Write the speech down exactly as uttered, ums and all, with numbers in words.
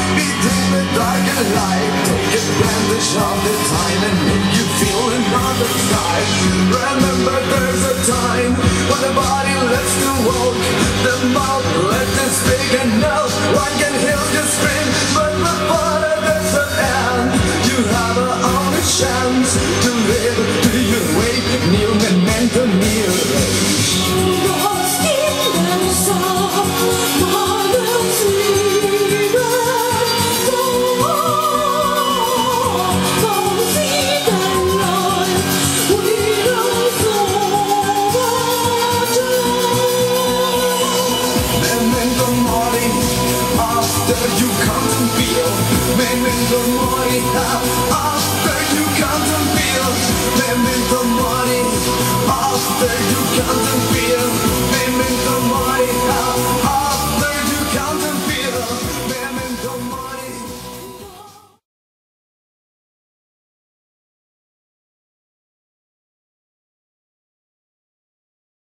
between the dark and light. Take advantage of the time and make you feel another side. Remember there's a time when the body lets to walk, the mouth lets to speak, and no one can heal your scream.